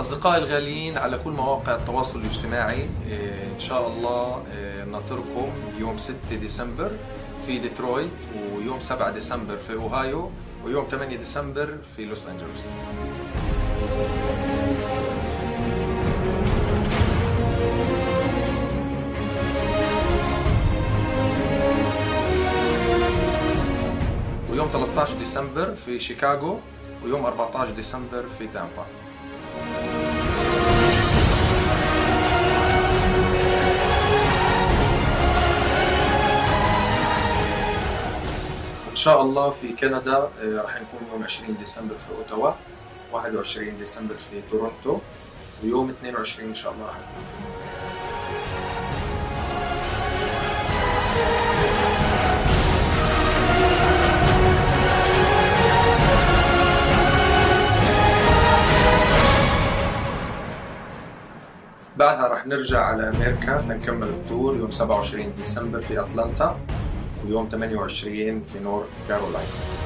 أصدقائي الغاليين على كل مواقع التواصل الاجتماعي، إن شاء الله ناطركم يوم 6 ديسمبر في ديترويت، ويوم 7 ديسمبر في أوهايو، ويوم 8 ديسمبر في لوس أنجلوس. ويوم 13 ديسمبر في شيكاغو، ويوم 14 ديسمبر في تامبا. إن شاء الله في كندا راح نكون يوم 20 ديسمبر في أوتاوا، 21 ديسمبر في تورونتو، ويوم 22 إن شاء الله راح نكون في مونتريال. بعدها راح نرجع على أمريكا لنكمل التور يوم 27 ديسمبر في أتلانتا، ويوم 28 في نورث كارولاينا.